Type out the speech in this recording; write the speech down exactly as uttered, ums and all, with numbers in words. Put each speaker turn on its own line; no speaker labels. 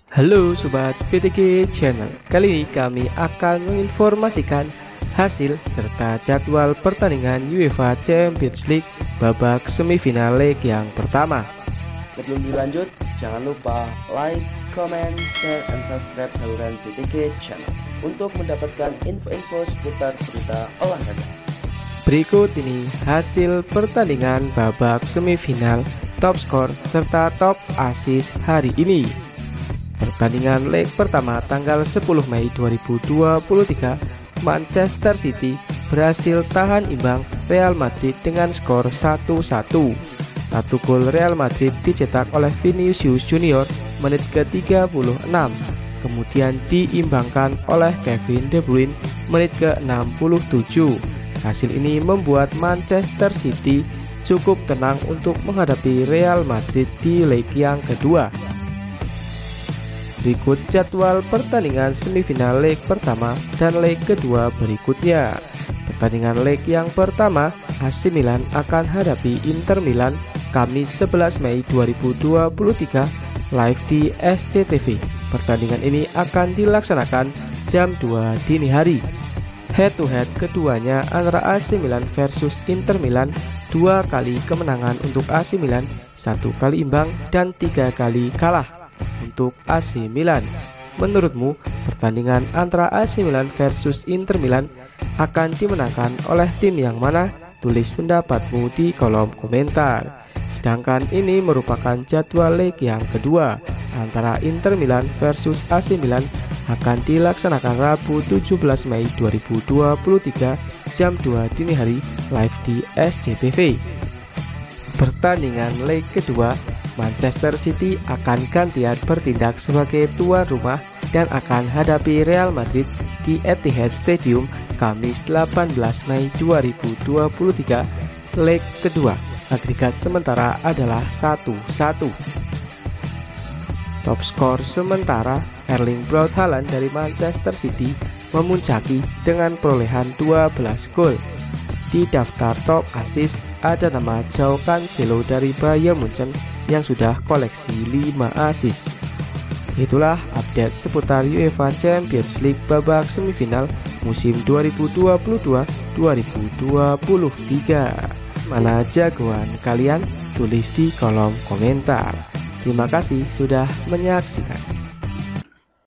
Halo Sobat P T G Channel. Kali ini kami akan menginformasikan hasil serta jadwal pertandingan UEFA Champions League babak semifinal leg yang pertama.
Sebelum dilanjut, jangan lupa like, comment, share, dan subscribe saluran P T G Channel untuk mendapatkan info-info seputar berita olahraga.
Berikut ini hasil pertandingan babak semifinal, top skor serta top assist hari ini. Pertandingan leg pertama tanggal sepuluh Mei dua ribu dua puluh tiga, Manchester City berhasil tahan imbang Real Madrid dengan skor satu satu. Satu gol Real Madrid dicetak oleh Vinicius Junior menit ke tiga puluh enam, kemudian diimbangkan oleh Kevin De Bruyne menit ke enam puluh tujuh. Hasil ini membuat Manchester City cukup tenang untuk menghadapi Real Madrid di leg yang kedua. Berikut jadwal pertandingan semifinal leg pertama dan leg kedua berikutnya. Pertandingan leg yang pertama, A C Milan akan hadapi Inter Milan Kamis sebelas Mei dua ribu dua puluh tiga live di S C T V. Pertandingan ini akan dilaksanakan jam dua dini hari. Head to head keduanya antara A C Milan versus Inter Milan, dua kali kemenangan untuk A C Milan, satu kali imbang dan tiga kali kalah untuk A C Milan. Menurutmu, pertandingan antara A C Milan versus Inter Milan akan dimenangkan oleh tim yang mana? Tulis pendapatmu di kolom komentar. Sedangkan ini merupakan jadwal leg yang kedua antara Inter Milan versus A C Milan, akan dilaksanakan Rabu tujuh belas Mei dua ribu dua puluh tiga jam dua dini hari live di S C T V. Pertandingan leg kedua, Manchester City akan gantian bertindak sebagai tuan rumah dan akan hadapi Real Madrid di Etihad Stadium Kamis delapan belas Mei dua ribu dua puluh tiga. Leg kedua, agregat sementara adalah satu satu. Top skor sementara, Erling Braut Haaland dari Manchester City memuncaki dengan perolehan dua belas gol. Di daftar top assist ada nama Joao Cancelo dari Bayern Munchen yang sudah koleksi lima assist. Itulah update seputar UEFA Champions League babak semifinal musim dua ribu dua puluh dua dua ribu dua puluh tiga. Mana jagoan kalian? Tulis di kolom komentar. Terima kasih sudah menyaksikan.